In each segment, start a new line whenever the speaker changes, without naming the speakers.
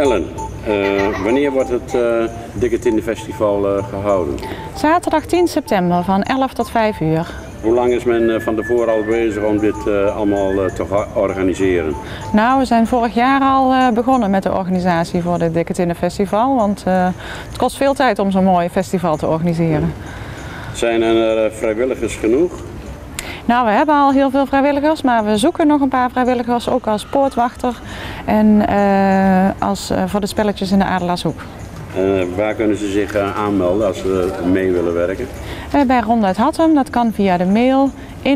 Ellen, wanneer wordt het Dikke Tinnen Festival gehouden?
Zaterdag 10 september van 11 tot 5 uur.
Hoe lang is men van tevoren al bezig om dit allemaal te organiseren?
Nou, we zijn vorig jaar al begonnen met de organisatie voor het Dikke Tinnen Festival, want het kost veel tijd om zo'n mooi festival te organiseren.
Zijn er vrijwilligers genoeg?
Nou, we hebben al heel veel vrijwilligers, maar we zoeken nog een paar vrijwilligers, ook als poortwachter en voor de spelletjes in de Adelaarshoek.
Waar kunnen ze zich aanmelden als ze mee willen werken?
Bij Ronduit Hattem, dat kan via de mail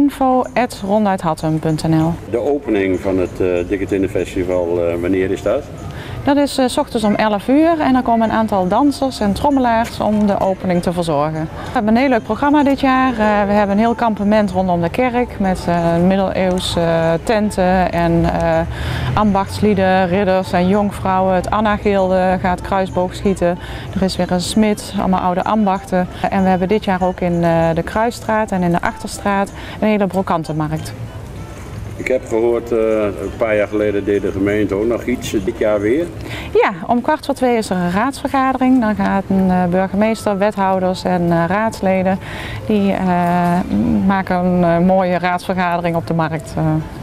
info@ronduithattem.nl.
De opening van het Dikke Tinnen Festival, wanneer is dat?
Dat is 's ochtends om 11 uur en dan komen een aantal dansers en trommelaars om de opening te verzorgen. We hebben een heel leuk programma dit jaar. We hebben een heel kampement rondom de kerk met middeleeuws tenten en ambachtslieden, ridders en jonkvrouwen. Het Anna-gilde gaat kruisboogschieten. Er is weer een smid, allemaal oude ambachten. En we hebben dit jaar ook in de Kruisstraat en in de Achterstraat een hele brokantenmarkt.
Ik heb gehoord, een paar jaar geleden deed de gemeente ook nog iets, dit jaar weer.
Ja, om 1:15 is er een raadsvergadering. Dan gaat een burgemeester, wethouders en raadsleden, die maken een mooie raadsvergadering op de markt.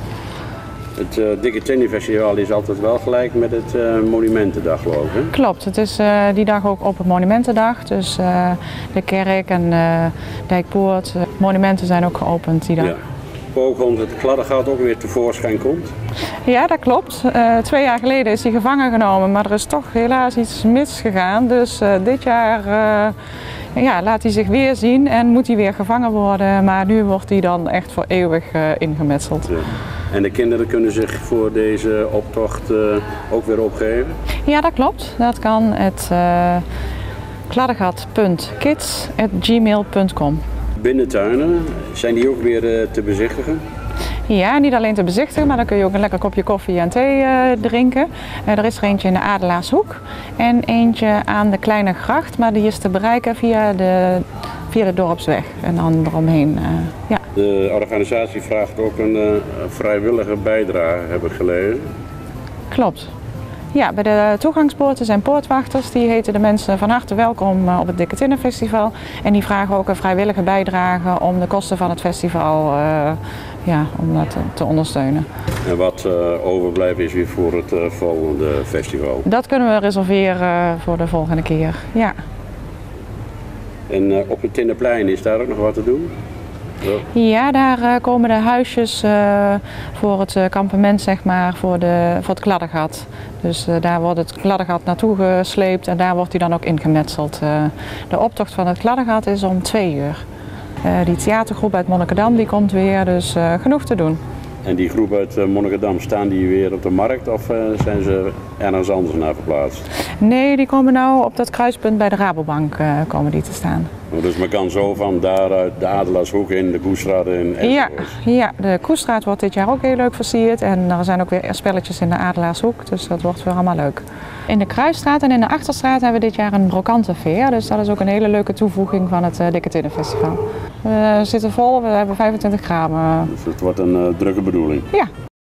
Het Dikke Tinnen Festival is altijd wel gelijk met het Monumentendag, geloof ik. Hè?
Klopt, het is die dag ook op het Monumentendag. Dus de kerk en Dijkpoort, monumenten zijn ook geopend die dag.
Ja. Ook het kladdergat ook weer tevoorschijn komt.
Ja, dat klopt. 2 jaar geleden is hij gevangen genomen, maar er is toch helaas iets misgegaan. Dus dit jaar laat hij zich weer zien en moet hij weer gevangen worden. Maar nu wordt hij dan echt voor eeuwig ingemetseld.
Ja. En de kinderen kunnen zich voor deze optocht ook weer opgeven?
Ja, dat klopt. Dat kan het kladdergat.kids@gmail.com.
Binnentuinen, zijn die ook weer te bezichtigen?
Ja, niet alleen te bezichtigen, maar dan kun je ook een lekker kopje koffie en thee drinken. Er is er eentje in de Adelaarshoek en eentje aan de Kleine Gracht, maar die is te bereiken via de Dorpsweg en dan eromheen. Ja.
De organisatie vraagt ook een vrijwillige bijdrage, heb ik gelezen.
Klopt. Ja, bij de toegangspoorten zijn poortwachters. Die heten de mensen van harte welkom op het Dikke Tinnen Festival. En die vragen ook een vrijwillige bijdrage om de kosten van het festival om dat te ondersteunen.
En wat overblijft is weer voor het volgende festival?
Dat kunnen we reserveren voor de volgende keer, ja.
En op het Tinnenplein is daar ook nog wat te doen?
Ja, daar komen de huisjes voor het kampement, zeg maar, voor het kladdergat. Dus daar wordt het kladdergat naartoe gesleept en daar wordt hij dan ook ingemetseld. De optocht van het kladdergat is om 2 uur. Die theatergroep uit Monnikendam die komt weer, dus genoeg te doen.
En die groep uit Monnikendam, staan die weer op de markt of zijn ze ergens anders naar verplaatst?
Nee, die komen nou op dat kruispunt bij de Rabobank komen die te staan.
Dus men kan zo van daaruit de Adelaarshoek in, de Koestraat in
ja, de Koestraat wordt dit jaar ook heel leuk versierd en er zijn ook weer spelletjes in de Adelaarshoek, dus dat wordt weer allemaal leuk. In de Kruisstraat en in de Achterstraat hebben we dit jaar een brokantenveer, dus dat is ook een hele leuke toevoeging van het Dikke Tinnen Festival. We zitten vol, we hebben 25 gram.
Dus het wordt een drukke bedoeling.
Ja.